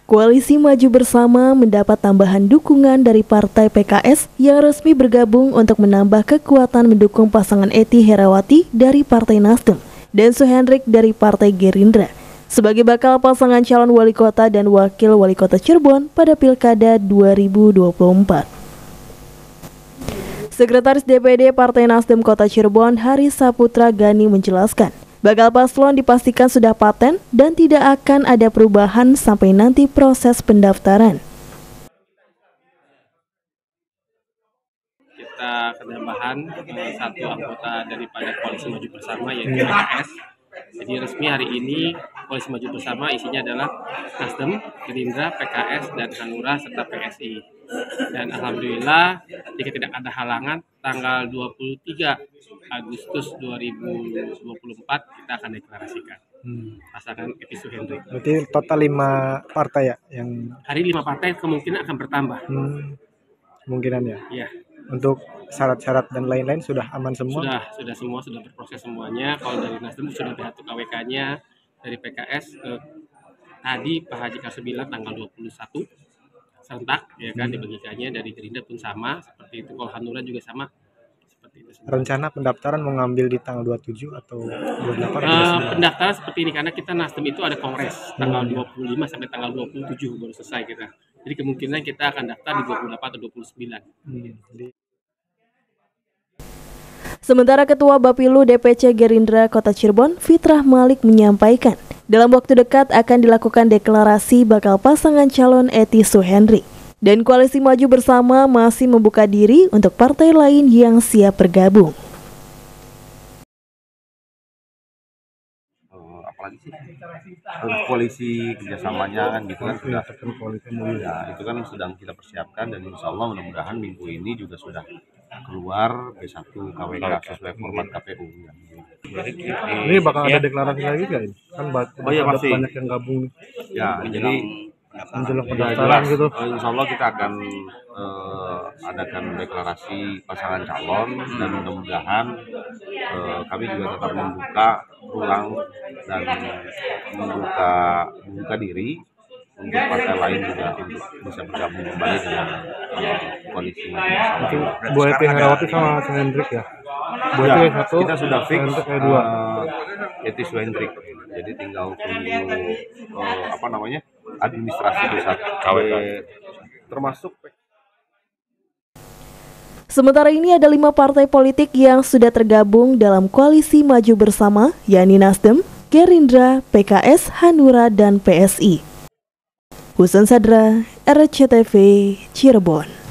Koalisi Maju Bersama mendapat tambahan dukungan dari Partai PKS yang resmi bergabung untuk menambah kekuatan mendukung pasangan Ety Herawati dari Partai Nasdem dan Suhendrik dari Partai Gerindra sebagai bakal pasangan calon wali kota dan wakil wali kota Cirebon pada Pilkada 2024. Sekretaris DPD Partai Nasdem Kota Cirebon, Haris Saputra Gani menjelaskan, bakal paslon dipastikan sudah paten dan tidak akan ada perubahan sampai nanti proses pendaftaran. Kita penambahan satu anggota daripada Koalisi Maju Bersama yaitu PKS. Jadi resmi hari ini Koalisi Maju Bersama isinya adalah Nasdem, Gerindra, PKS, dan Hanura serta PSI. Dan alhamdulillah jika tidak ada halangan tanggal 23 Agustus 2024 kita akan deklarasikan pasangan Ety Suhendrik. Berarti total 5 partai ya yang hari 5 partai kemungkinan akan bertambah. Kemungkinan ya. Iya. Untuk syarat-syarat dan lain-lain sudah aman semua? Sudah berproses semuanya. Kalau dari Nasdem sudah ada KWK-nya, dari PKS tadi Pak Haji Kasub bilang tanggal 21 serentak ya kan dibagikannya, dari Gerindra pun sama seperti itu. Kalau Hanura juga sama seperti itu. Rencana pendaftaran mau ngambil di tanggal 27 atau 28? Pendaftaran seperti ini karena kita Nasdem itu ada kongres tanggal 25 sampai tanggal 27 baru selesai kita. Jadi kemungkinan kita akan daftar di 28 atau 29. Sementara Ketua Bapilu DPC Gerindra Kota Cirebon, Fitrah Malik menyampaikan, dalam waktu dekat akan dilakukan deklarasi bakal pasangan calon Ety Suhendrik. Dan Koalisi Maju Bersama masih membuka diri untuk partai lain yang siap bergabung. Apalagi sih koalisi kerjasamanya kan gitu kan sudah ya, itu kan sedang kita persiapkan dan insya Allah mudah-mudahan minggu ini juga sudah keluar B1 KWK sesuai format KPU ya. Ini bakal ada deklarasi lagi nggak ini? Kan banyak yang gabung ya, jadi menjelang pendaftaran gitu. Insya Allah kita akan adakan deklarasi pasangan calon dan mudah-mudahan kami juga tetap membuka ruang dan membuka diri untuk partai lain juga untuk bisa bergabung kembali dengan koalisi Maju Bersama. Bu Ety Herawati sama Suhendrik ya? Bu Ety satu, kita sudah fix dua. Ety Suhendrik. Jadi tinggal tunggu administrasi bisa KWK termasuk. Sementara ini ada 5 partai politik yang sudah tergabung dalam Koalisi Maju Bersama, yakni Nasdem, Gerindra, PKS, Hanura, dan PSI. Husen Sadra, RCTV, Cirebon.